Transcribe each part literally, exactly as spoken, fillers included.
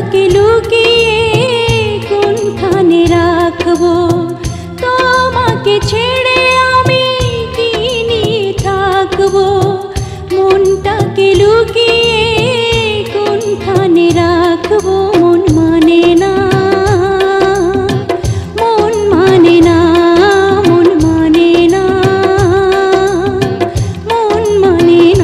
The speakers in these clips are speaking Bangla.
মনটাকে লুকিয়ে কোনখানে রাখবো, তোমাকে ছেড়ে আমি কি নিয়ে থাকবো। মনটাকে লুকিয়ে কোনখানে রাখবো, মন মানে না, মন মানে না, মন মানে না, মন মানে না।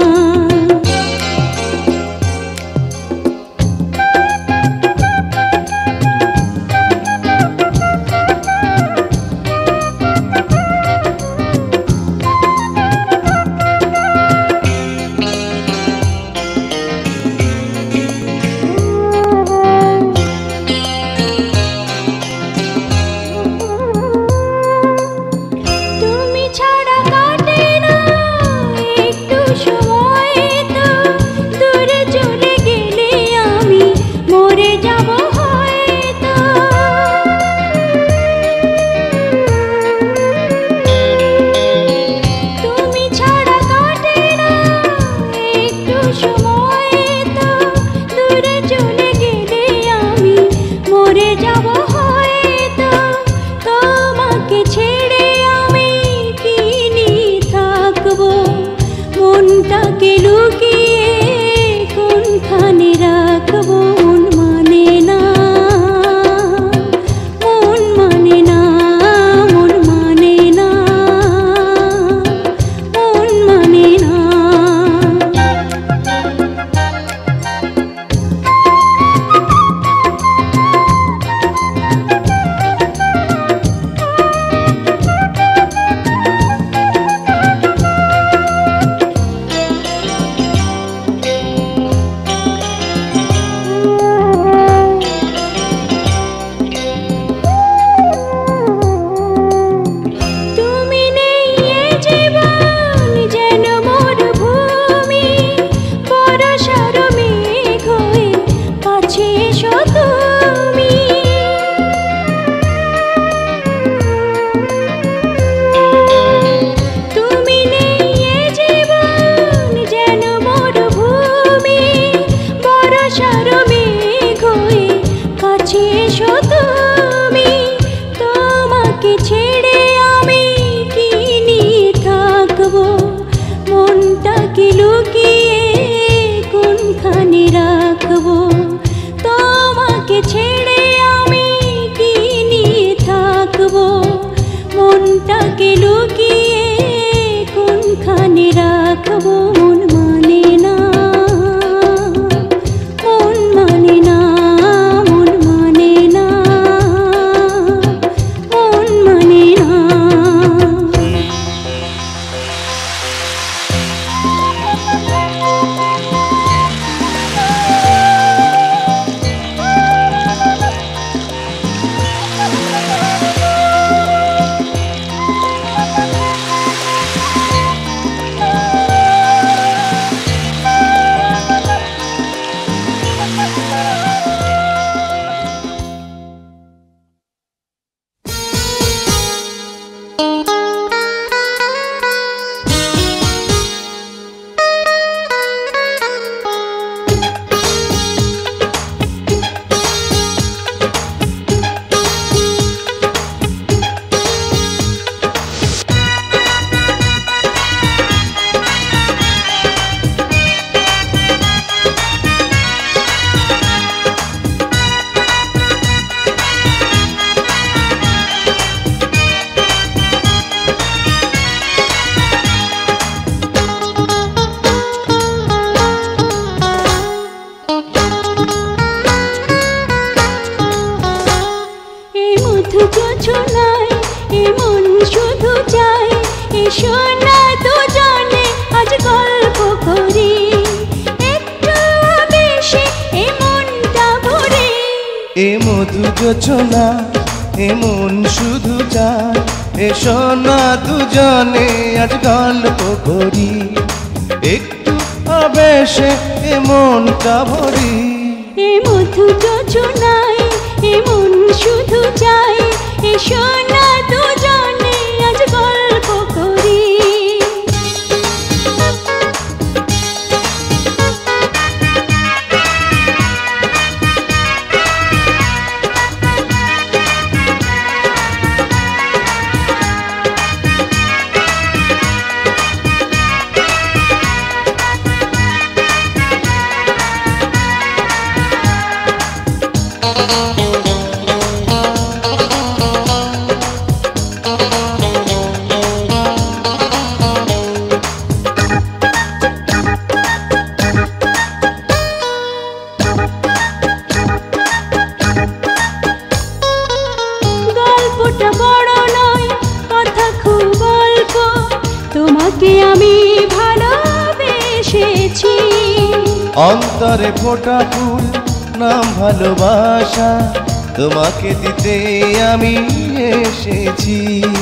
তুমি ছাড়া কাটে না একটু সময়, তো দূরে চলে গেলে আমি মরে যাব হয়তো। তুমি ছাড়া কাটে না একটু সময়, তো দূরে চলে গেলে আমি মরে যাব হয়তো। তোমাকে ছেড়ে আমি কি নিয়ে থাকবো, মনটাকে লুকিয়ে কোনখানে রাখবো, মন মানে না, মন মানে না, মন মানে না, মন মানে না। তুমি নেই এ জীবন যেন মরুভূমি, বর্ষার মেঘ হয়ে কাছে এসো তুমি। তুমি নেই এ জীবন যেন মরুভূমি, বর্ষার মেঘ হয়ে কাছে এসো তুমি। তোমাকে ছেড়ে আমি কি নিয়ে থাকবো, মনটাকে লুকিয়ে কোনখানে রাখবো। তোমাকে ছেড়ে আমি কি নিয়ে থাকবো, মনটাকে লুকিয়ে কোনখানে রাখবো, মন মানে না, মন মানে না, মন মানে না, মন মানে না। এ মধু যোচনা এ মন শুধু চায়, এসো না দুজনে আজ গল্প করি, একটু আবেশে এ মনটা ভরি। এ মধু যোচনায় এ মন শুধু চায়, এসো না দুজনে আজ গল্প করি। অন্তরে ফোটা ফুল নাম ভালোবাসা, তোমাকে দিতে আমি এসেছি।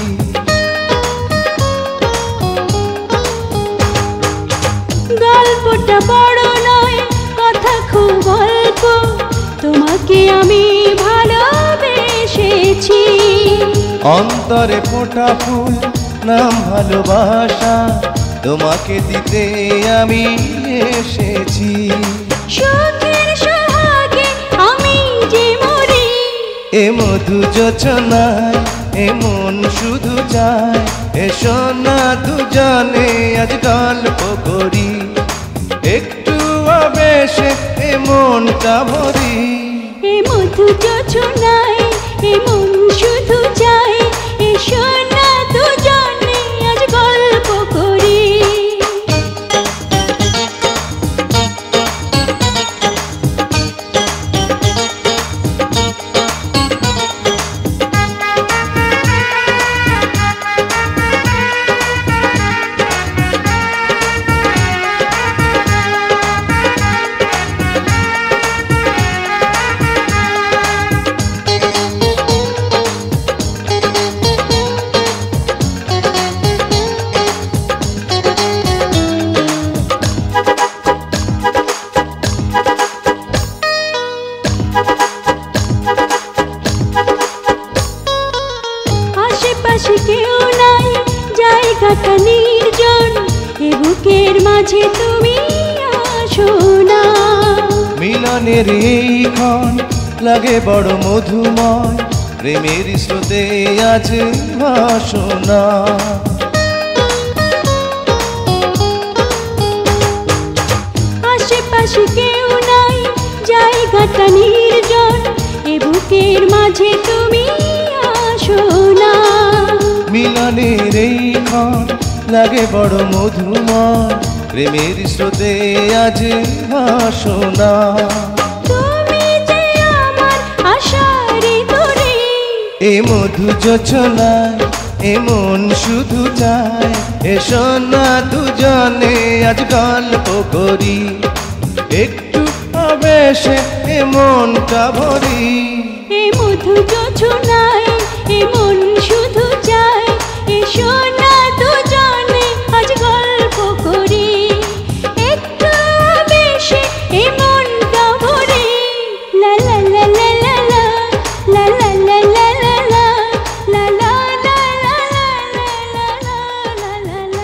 গল্পটা বড় নয়, কথা খুব অল্প, তোমাকে আমি ভালোবেসেছি। অন্তরে ফোটা ফুল নাম ভালোবাসা, তোমাকে দিতে আমি এসেছি। সুখের সোহাগে আমি যে মরি, এ মধু যোচনায় এ মন শুধু চায়, এসো না দুজনে আজ গল্প করি, একটু আবেশে এ মনটা ভরি। এ মধু যোছনায় এ মন শুধু চায়, এসো না দুজনে আজ গল্প করি। আশেপাশে কেউ নাই, জায়গাটা নির্জন, এ বুকের মাঝে তুমি আসো না। মিলনের এই ক্ষণ লাগে বড় মধুময়, প্রেমের স্রোতে আজ ভাসো না। আশেপাশে কেউ নাই, জায়গাটা নির্জন, এ বুকের মাঝে তুমি আসো না। মিলনের এই ক্ষণ লাগে বড় মধুময়, প্রেমের স্রোতে আজ ভাসো না। তুমি যে আমার আশার তরে, এ মধু যোছনায় এ মন শুধু চায়, এসো না দুজনে আজ গল্প করি, একটু আবেশে এ মনটা ভরি। এ মধু যোছনায় এ মন শুধু চায়, এসো না দুজনে আজ গল্প করি, একটু বেশি এ মনটা ভরে। লা লা লা লা লা লা, লা লা লা লা লা লা, লা লা লা লা লা লা লা লা।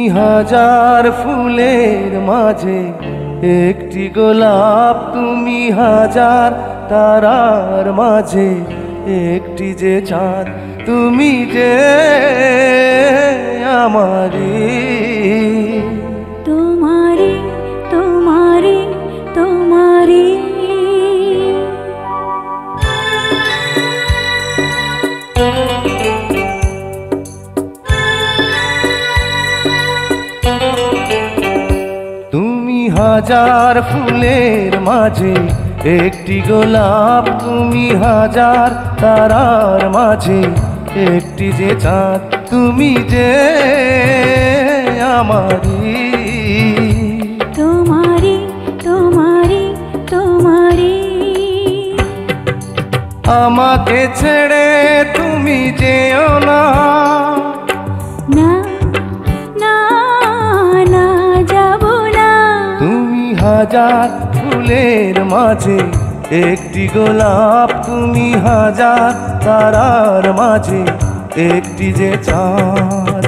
হাজার ফুলের মাঝে একটি গোলাপ, তুমি হাজার তারার মাঝে একটি যে চাঁদ, তুমি যে আমারি। তোমারি তোমারি তোমারি। তুমি হাজার ফুলের মাঝে একটি গোলাপ, তুমি হাজার তারার মাঝে একটি যে চাঁদ, তুমি যে আমারি। তোমারি তোমারি তোমারি। আমাকে ছেড়ে তুমি যেও না, না না না যাব না। তুমি হাজার ফুলের মাঝে একটি গোলাপ, তুমি হাজার তারার মাঝে একটি যে চাঁদ।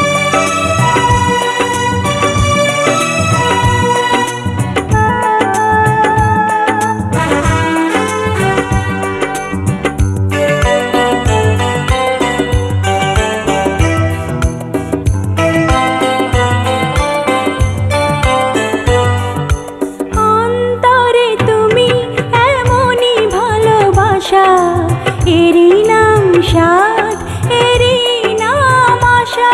অন্তরে তুমি এমনই ভালোবাসা, এরই নাম সাধ, এরই নাম আশা।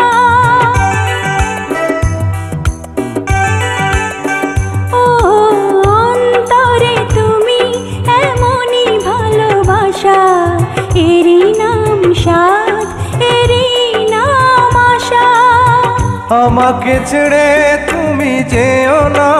ও অন্তরে তুমি এমনই ভালোবাসা, এরই নাম সাধ, এরই নাম আশা। আমাকে ছেড়ে তুমি যেও না,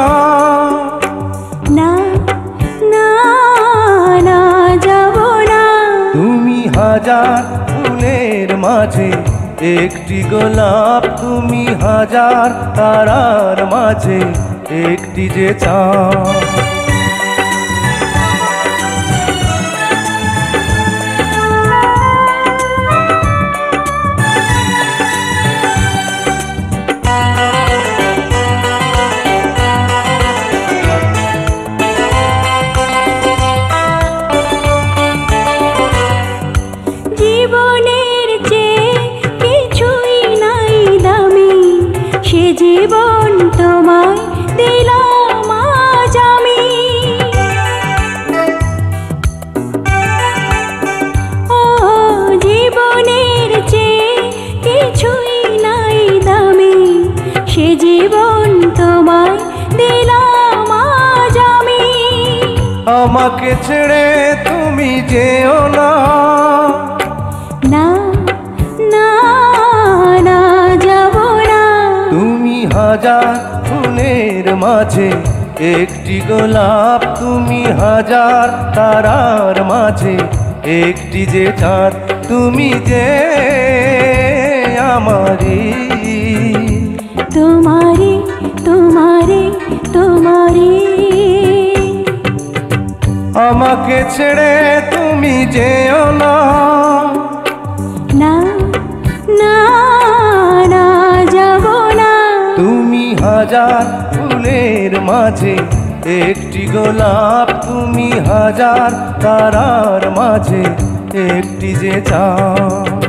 না না না যাব না। তুমি হাজার ফুলের মাঝে একটি গোলাপ, তুমি হাজার তারার মাঝে একটি যে চাঁদ। জীবনের চেয়ে কিছুই নাই দামি, সে জীবন তোমায় দিলাম আজ আমি। ও জীবনের চেয়ে কিছুই নাই দামি, সে জীবন তোমায় দিলাম আজ আমি। আমাকে ছেড়ে তুমি যেও না, না না না যাব না। তুমি হাজার ফুলের মাঝে একটি গোলাপ, তুমি হাজার তারার মাঝে একটি যে চাঁদ, তুমি যে আমারি। তোমারি তোমারি তোমারি। আমাকে ছেড়ে তুমি যেও না, না না না যাব না। তুমি হাজার ফুলের মাঝে একটি গোলাপ, তুমি হাজার তারার মাঝে একটি যে চাঁদ।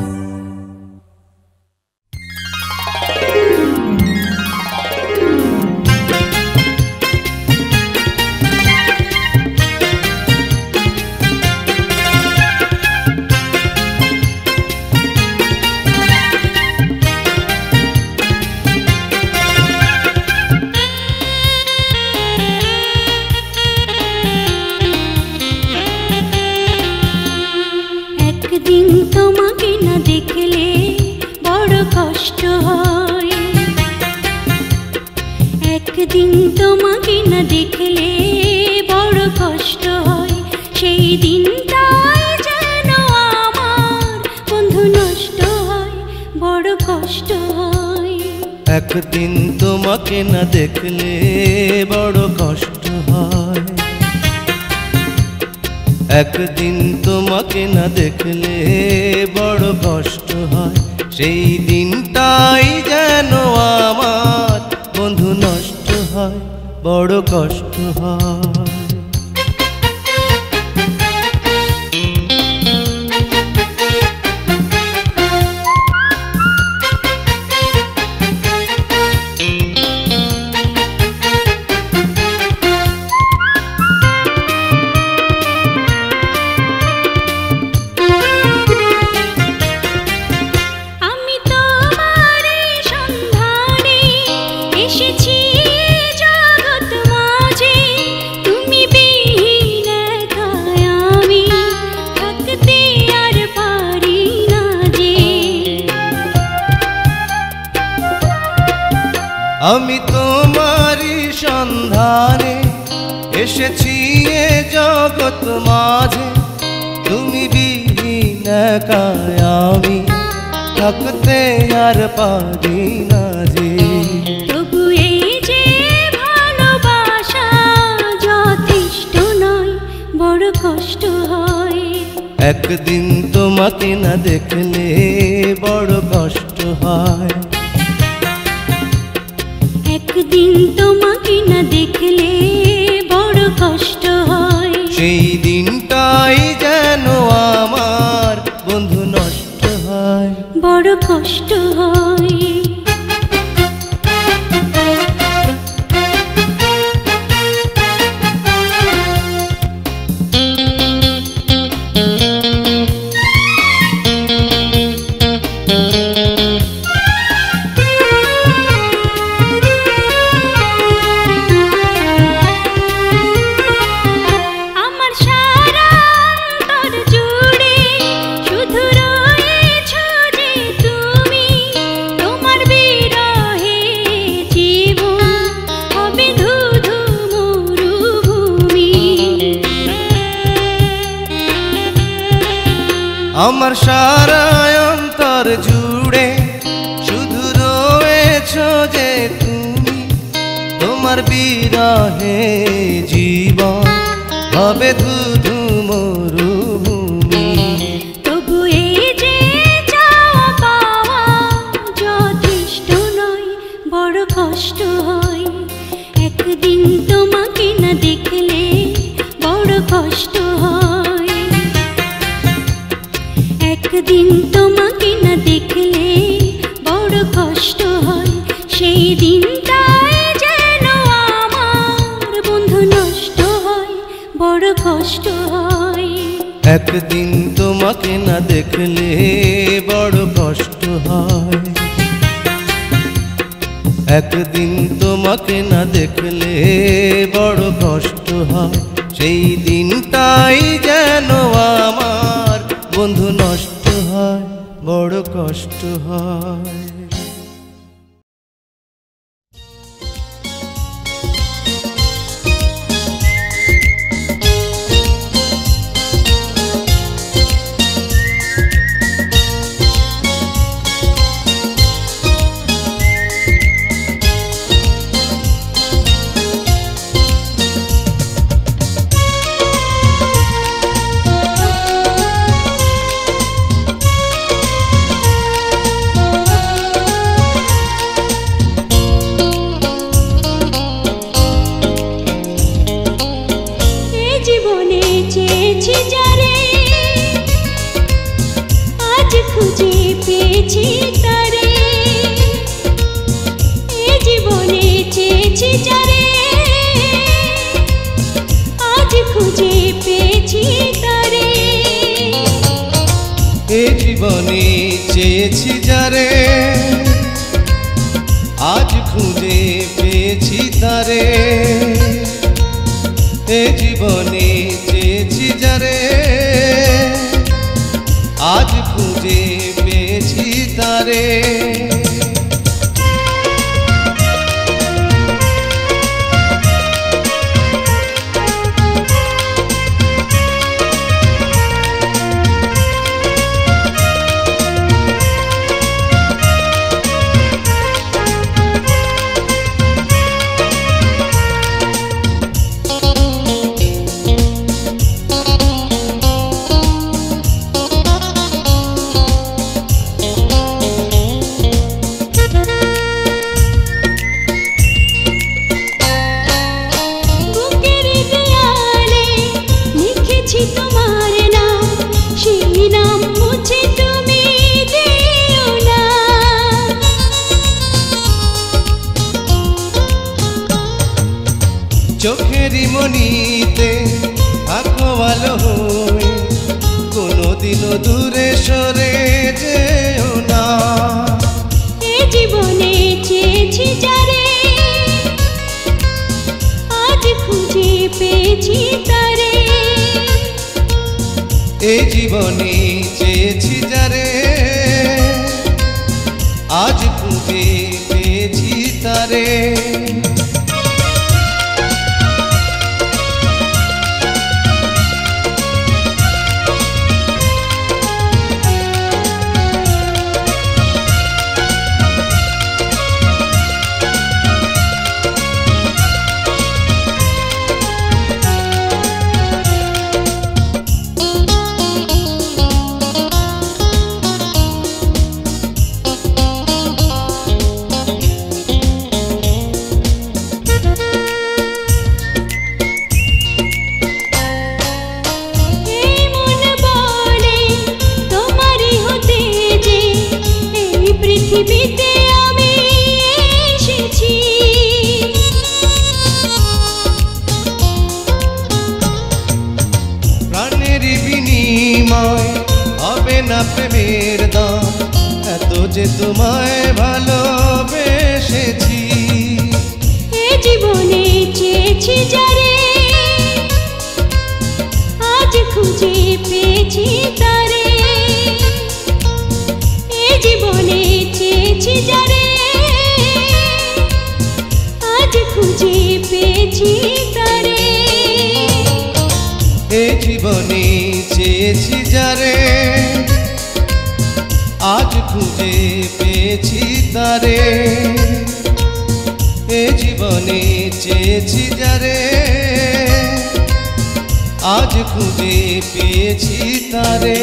একদিন তোমাকে না দেখলে বড় কষ্ট হয়, একদিন তোমাকে না দেখলে বড় কষ্ট হয়। সেই দিনটাই যেন আমার বন্ধু নষ্ট হয়, বড় কষ্ট হয়। একদিন তোমাকে না দেখলে বড় কষ্ট হয়, একদিন তোমাকে না দেখলে বড় কষ্ট হয়। সেই দিনটাই যেন আমার বন্ধু নষ্ট হয়, বড় কষ্ট হয়। আমি তোমারই সন্ধানে এসেছি এ জগৎ মাঝে, তুমি বিহীন একাই আমি থাকতে আর পারি না যে। তবু এই যে ভালোবাসা যথেষ্ট নয়, বড় কষ্ট হয়। একদিন তোমাকে না দেখলে বড় কষ্ট হয়। একদিন তোমাকে না দেখলে বড় কষ্ট হয়। সেই দিনটাই যেন আমার বন্ধু নষ্ট হয়, বড় কষ্ট হয়। আমার সারা অন্তর জুড়ে শুধু রয়েছো যে তুমি, তোমার বিরহে জীবন হবে ধুধু মরুভূমি। তবু এই যে চাওয়া পাওয়া যথেষ্ট নয়, বড় কষ্ট হয়। একদিন তোমাকে না দেখলে বড় কষ্ট হয়। একদিন তোমাকে না দেখলে বড় কষ্ট হয়। সেই দিনটাই যেন আমার বন্ধু নষ্ট হয়, বড় কষ্ট হয়। একদিন তোমাকে না দেখলে বড় কষ্ট হয়। একদিন তোমাকে না দেখলে বড় কষ্ট হয়। সেই দিনটাই যেন আমার বন্ধু নষ্ট হয়, বড় কষ্ট হয়। জীবনে চেয়েছি যারে, আজ খুঁজে পেয়েছি তারে। এ জীবনে চেয়েছি যারে, আজ খুঁজে পেয়েছি তারে। চোখেরই মনিতে থাকো ভালো হয়ে, কোনোদিনও দূরে সরে যেও না। এ জীবনে চেয়েছি যারে, আজ খুঁজে পেয়েছি তারে। এই জীবনে চেয়েছি যারে, আজ খুঁজে পেয়েছি তারে। পৃথিবীতে আমি এসেছি, প্রাণের বিনিময় হবে না প্রেমের দাম, এত যে তোমায় ভালোবেসেছি। এ জীবনে চেয়েছি যারে, আজ খুঁজে পেয়েছি তারে। এ জীবনে চেয়েছি যারে, আজ খুঁজে পেয়েছি তারে। এ জীবনে চেয়েছি যারে, আজ খুঁজে পেয়েছি তারে। এ জীবনে চেয়েছি যারে, আজ খুঁজে পেয়েছি তারে।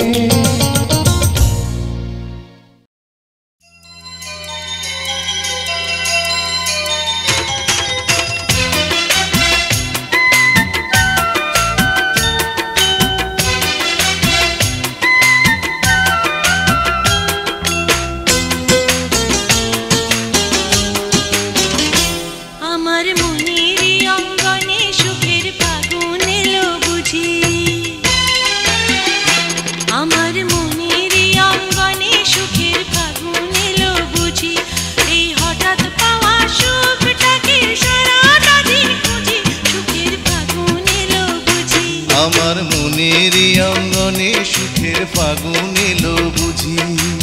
আমার মনেরই অঙ্গনে সুখের ফাগুন এলো বুঝি,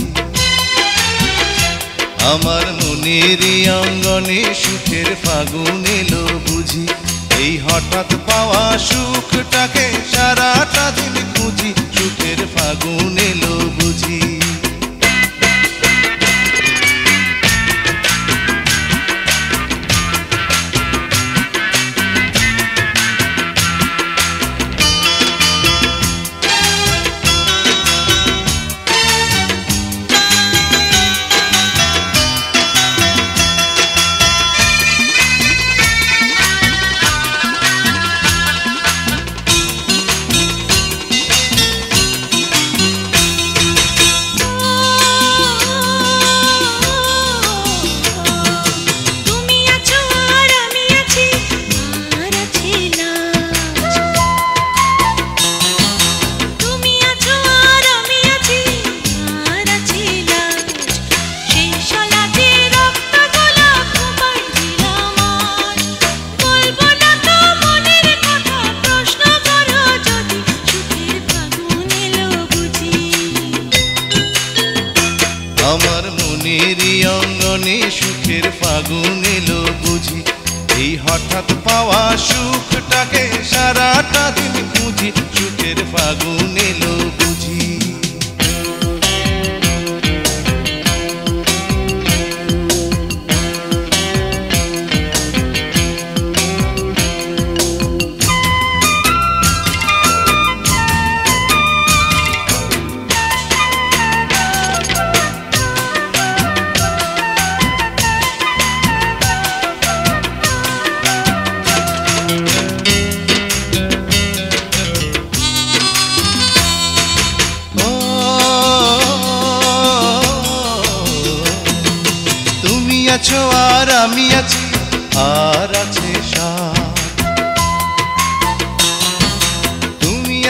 আমার মনেরই অঙ্গনে সুখের ফাগুন এলো বুঝি। এই হঠাৎ পাওয়া সুখটাকে সারাটা দিন খুঁজি, সুখের ফাগুন এলো বুঝি। আমার মনেরই অঙ্গনে সুখের ফাগুন এলো বুঝি, এই হঠাৎ পাওয়া সুখটাকে সারাটা দিন খুঁজি, সুখের ফাগুন এলো বুঝি। আছো আর আমি আছি, আর আছে সাথ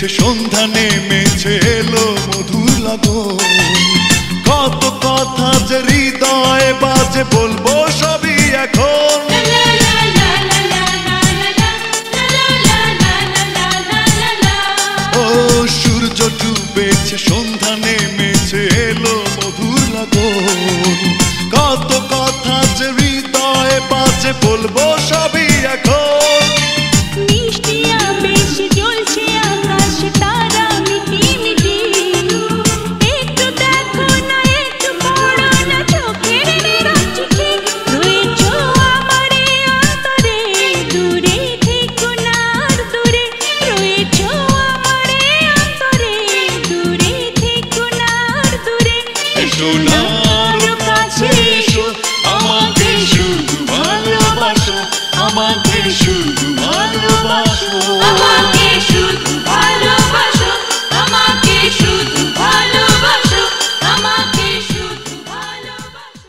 ডুবেছে সন্ধ্যা নেমেছে এলো মধুর লাগন কত কথা যে হৃদয়ে বাজে বলবো সবই এখন ও সূর্য ডুবেছে সন্ধ্যা নেমেছে এলো মধুর লাগন কত কথা যে হৃদয়ে বাজে বলবো সবই এখন মিষ্টি আবেশ জ্বলছে আকাশ তারা মিটি মিটি একটু দেখো না একটু পড়ো না চোখের নীরব চিঠি রয়েছো আমারে অন্তরে দূরে থেকো না আর দূরে রয়েছো আমারে অন্তরে দূরে থেকো না আর দূরে এসো না আরো কাছে এসো আমাকে শুধু ভালোবাসো আমাকে শুধু ভালোবাসো আমাকে শুধু ভালোবাসো আমাকে শুধু ভালোবাসো আমাকে শুধু ভালোবাসো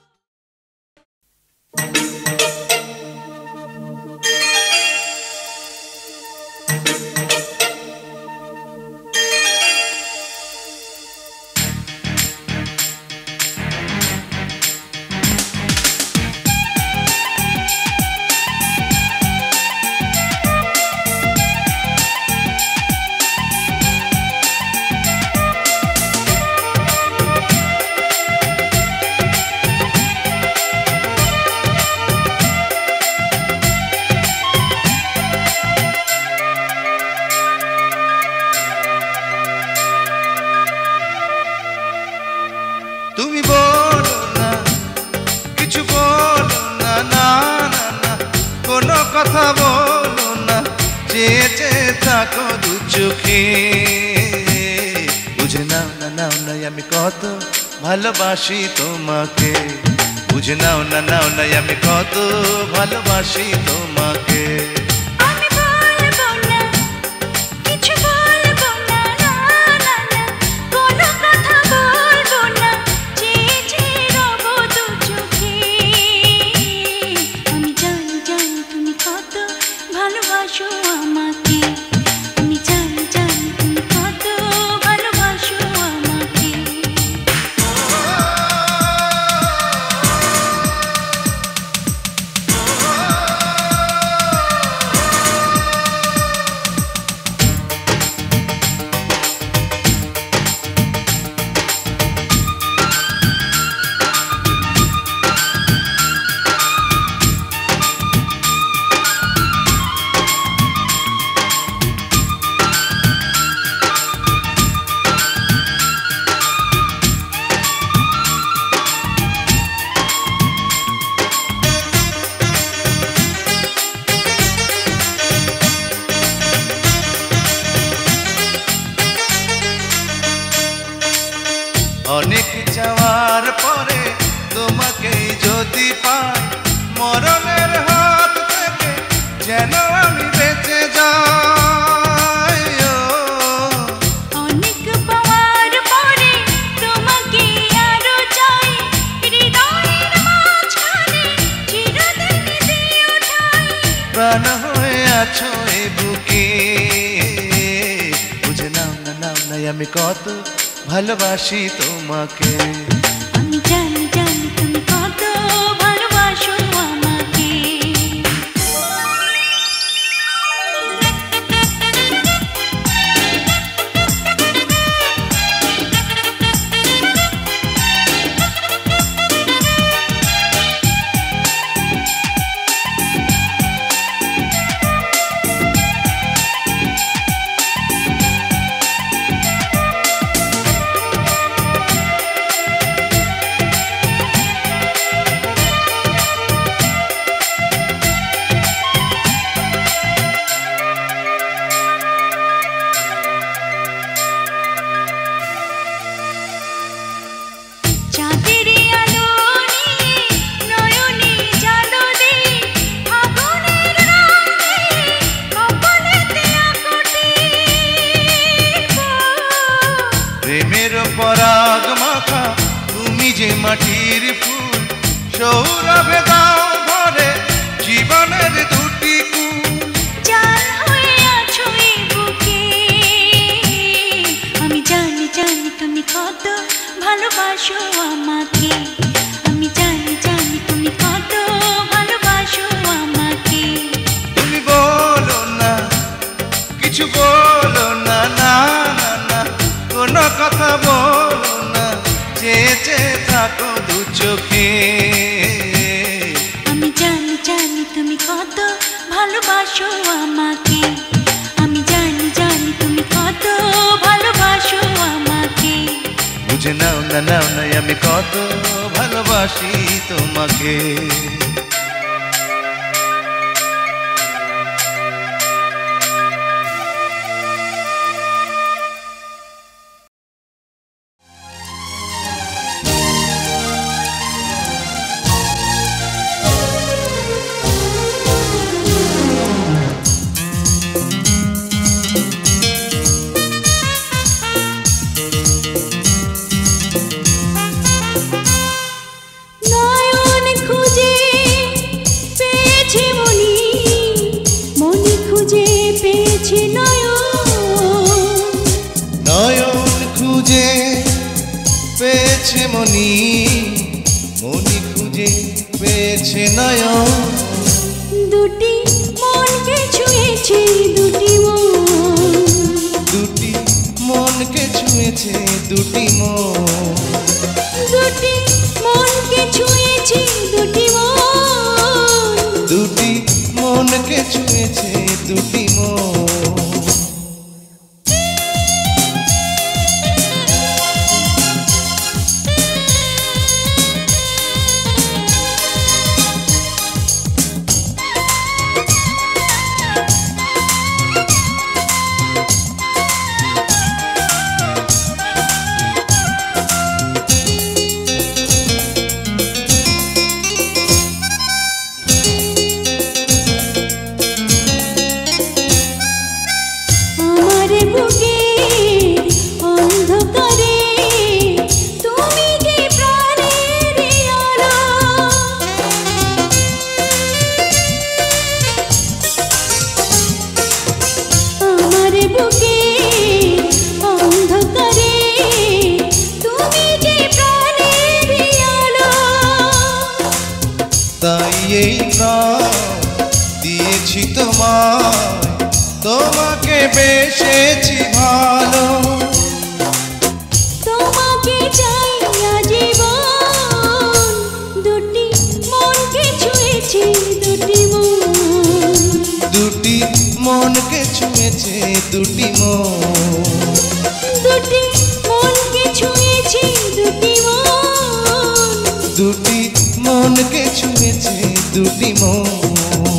তুমি বলো না কিছু বলো না না না না কোনো কথা বলো না চেয়ে চেয়ে থাকো দু চোখে বুঝে নাও না নাও না আমি কত ভালোবাসি তোমাকে বুঝে নাও না নাও না আমি কত ভালোবাসি তোমাকে আমি বলবো না কিছু বলবো না না না না কোনো কথা বলবো না চেয়ে চেয়ে রব দু চোখে আমি জানি জানি তুমি কত ভালোবাসো আমাকে আমি জানি জানি তুমি কত ভালোবাসো আমাকে অনেক যাওয়ার পরে তোমাকে যদি পাই মরণের হাত থেকে যেন আমি বেঁচে যাই ও। অনেক পাওয়ার পরে তোমাকে আরো চাই হৃদয়ের মাঝখানে চিরদিন দিও ঠাই প্রাণ হয়ে আছো এ বুকে বুঝে নাও না নাও না আমি কত ভালোবাসি তোমাকে আমি জানি জানি তুমি কত ভালোবাসো আমাকে পরাগ মাখা তুমি যে মাটির ফুল সৌরভে দাও ভরে জীবনের দুটি কুল জান হয়ে আছো এই বুকে ভালোবাসো আমাকে আমি জানি জানি তুমি কত ভালোবাসো আমাকে তুমি বলো না কিছু বলো না না না না কোনো কথা বলো না চেয়ে চেয়ে থাকো দু চোখে আমি জানি জানি তুমি কত ভালোবাসো আমাকে আমি জানি জানি তুমি কত ভালোবাসো আমাকে বুঝে নাও না নাও না আমি কত ভালোবাসি তোমাকে মনি মনি খুঁজে পেয়েছে নয়ন দুটি মনকে ছুঁয়েছে দুটি মন দুটি মনকে ছুঁয়েছে দুটি মন দুটি মনকে ছুঁয়েছে দুটি মন দুটি মনকে ছুঁয়েছে দুটি মন এই প্রাণ দিয়েছি তোমায় তোমাকে বেসেছি ভালো তোমাকে চাই আজীবন দুটি মনকে ছুঁয়েছে দুটি মন দুটি মনকে ছুঁয়েছে দুটি মন দুটি মনকে ছুঁয়েছে দুটি মন দুটি মনকে ছুঁয়েছে দুটি মন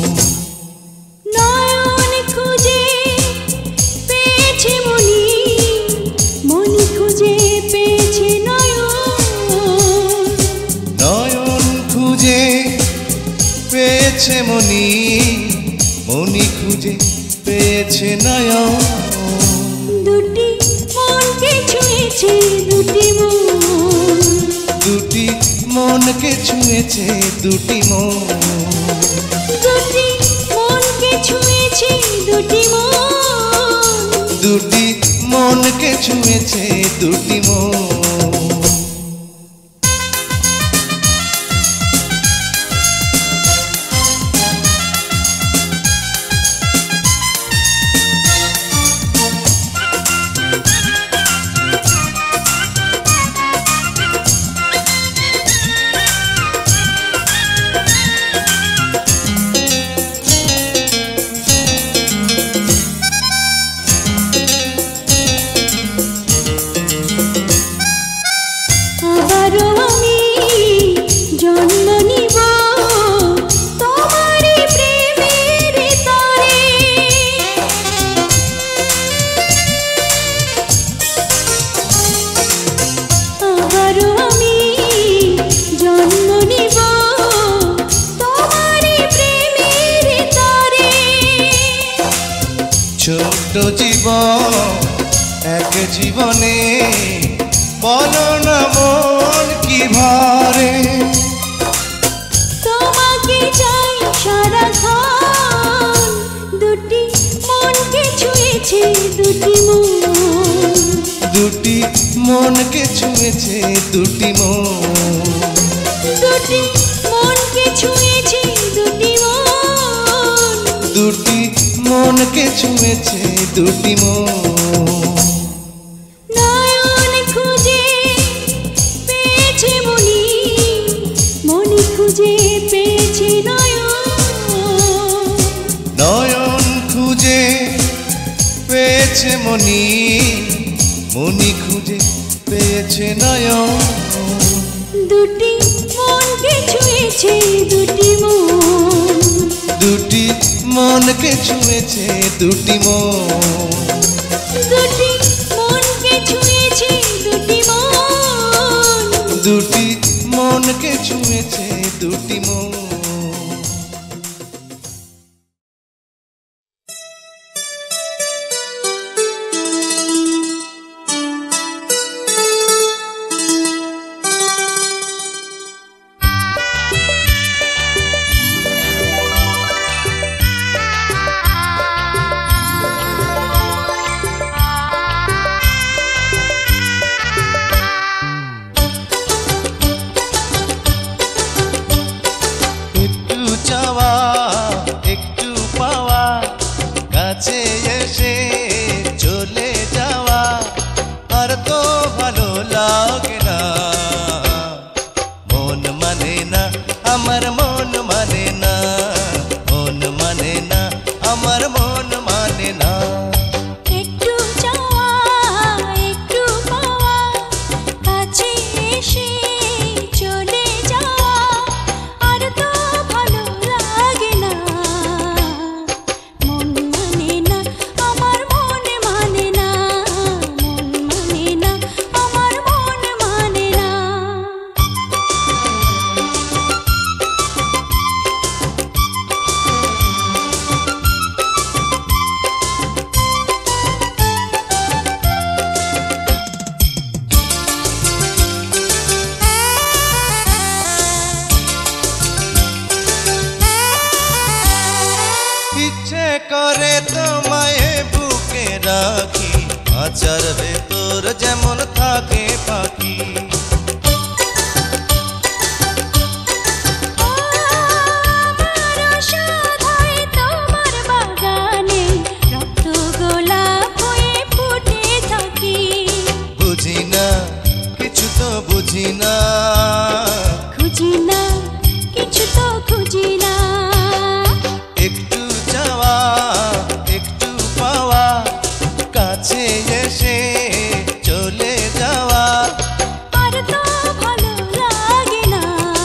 নয়ন খুঁজে পেয়েছে মনি মনি খুঁজে পেয়েছে নয়ন নয়ন খুঁজে পেয়েছে মনি মনি খুঁজে পেয়েছে নয়ন দুটি মনকে ছুঁয়েছে দুটি মন দুটি মনকে ছুঁয়েছে দুটি মন দুটি মনকে ছুঁয়েছে দুটি মন দুটি মনকে ছুঁয়েছে দুটি মন ছোট্ট জীবন এক জীবনে বলো না মন কি ভরে তোমাকে চাই সারাক্ষণ দুটি মনকে ছুঁয়েছে দুটি মন দুটি মনকে ছুঁয়েছে দুটি মন, দুটি মনকে ছুঁয়েছে দুটি মন, দুটি মনকে ছুঁয়েছে দুটি মন। নয়ন খুঁজে পেয়েছে মনি, মনি খুঁজে পেয়েছে নয়ন, নয়ন খুঁজে পেয়েছে মনি, মনি খুঁজে পেয়েছে নয়ন। দুটি মনকে ছুঁয়েছে দুটি মন, দুটি মনকে ছুঁয়েছে দুটি মন, দুটি মনকে ছুঁয়েছে দুটি মন, দুটি মনকে ছুঁয়েছে দুটি মন। করে তোমায় বুকে রাখি, আচার ভেতর যেমন থাকে পাখি। তোমার বাগানে রক্ত গোলাপ হয়ে ফুটে থাকি। বুঝি না কিছু তো বুঝি না, খুঁজি না কিছু তো খুঁজি না। একটু চাওয়া একটু পাওয়া, কাছে এসে চলে যাওয়া, আর তো ভালো লাগে না।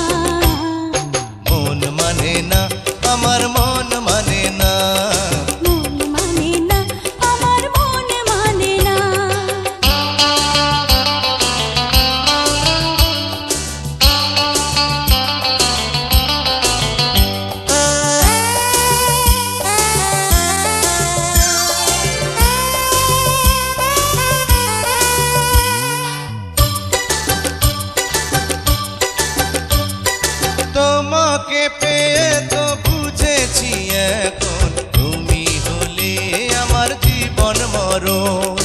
মন মানে না আমার মন মানে না, মন মানে না আমার মন মানে না। তোমাকে পেয়ে তো বুঝেছি এখন, তুমি হলে আমার জীবন মরণ।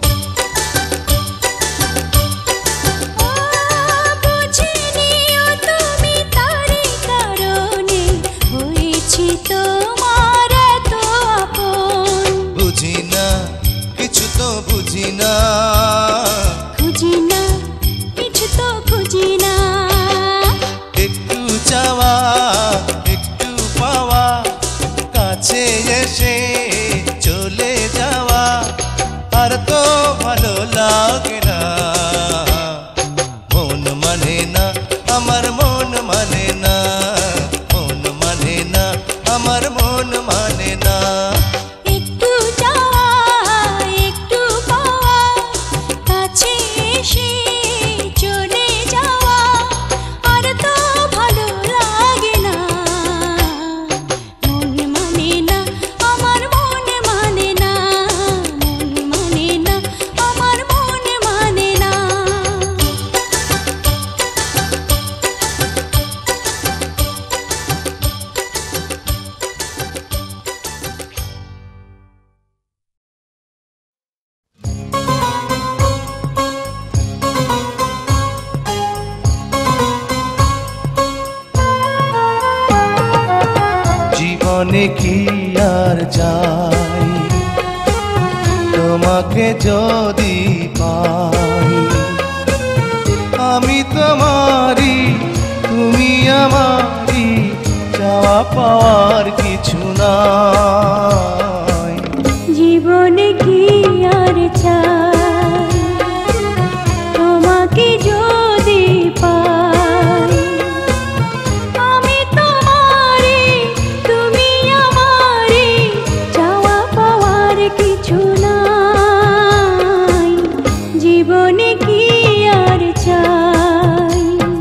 বুঝিনিও তুমি তারই কারণে হয়েছি তোমার এত আপন। বুঝি না কিছু তো বুঝি না, খুঁজি না কিছু তো খুঁজি না। একটু চাওয়া একটু পাওয়া, কাছে এসে চলে যাওয়া, আর তো ভালো লাগে না। মন মানে না আমার মন মানে না, মন মানে না আমার মন মানে না। একটু যাওয়া একটু পাওয়া, কাছে এসে চলে যাওয়া, আর তো ভালো লাগে না। মন মানে না আমার মন মানে না, মন মানে না আমার মন মানে না। জীবনে কি আর চাই তোমাকে যদি পাই আমি তোমারি তুমি আমারি চাওয়া পাওয়ার কিছু নাই জীবনে কি আর চাই তোমাকে যদি পাই আমি তোমারি তুমি আমারি চাওয়া পাওয়ার কিছু নাই জীবনে কি আর চাই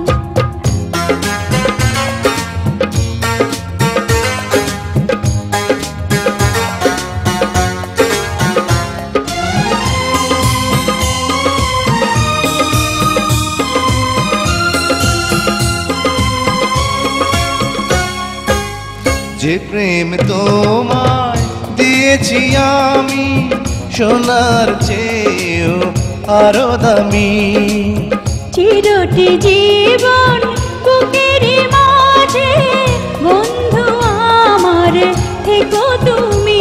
যে প্রেম তোমায় দিয়েছি আমি সোনার চেয়েও আরো দামি চিরটি জীবন বুকের মাঝে বন্ধু আমার থেকো তুমি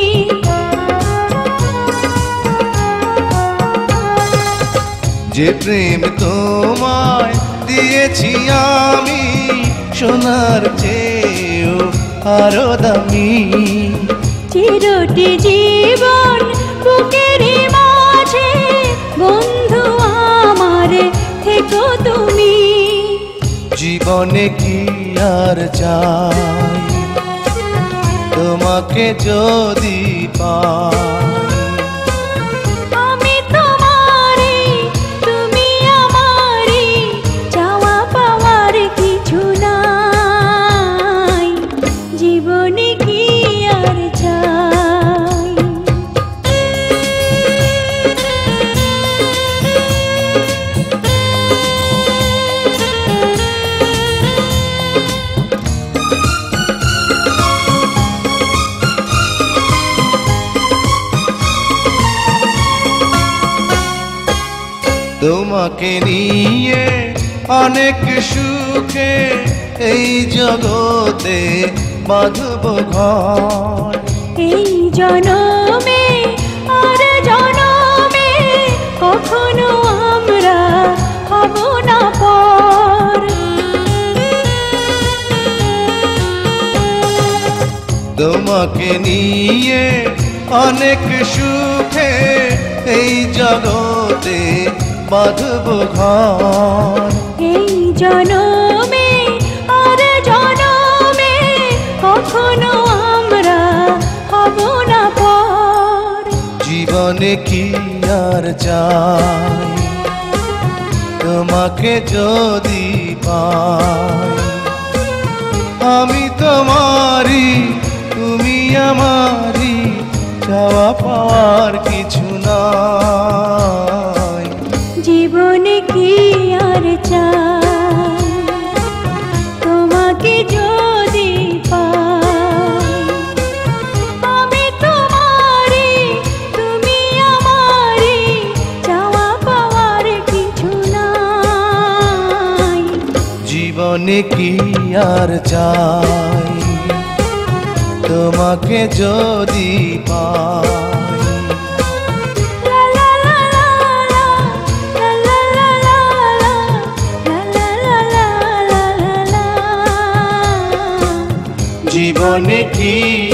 যে প্রেম তোমায় দিয়েছি আমি সোনার চেয়েও আরো দামি চিরটি জীবন বুকের মাঝে বন্ধু আমার থেকো তুমি জীবনে কি আর চাই তোমাকে যদি পাই আমি তোমারি তুমি আমারি চাওয়া পাওয়ার কিছু নাই জীবনে কি আর চাই তোমাকে নিয়ে অনেক সুখে এই জগতে বাঁধব ঘর এই জনমে আর জনমে কখনো আমরা হব না পর তোমাকে নিয়ে অনেক সুখে এই জগতে বাঁধব ঘর এই জনমে আর জনমে কখনো আমরা হব না পর জীবনে কি আর চাই তোমাকে যদি পাই আমি তোমারি তুমি আমারি চাওয়া পাওয়ার কিছু নাই জীবনে কি আর চাই তোমাকে যদি পাই আমি তোমারি তুমি আমারি চাওয়া পাওয়ার কিছু নাই জীবনে কি আর চাই তোমাকে যদি পাই জীবনে কি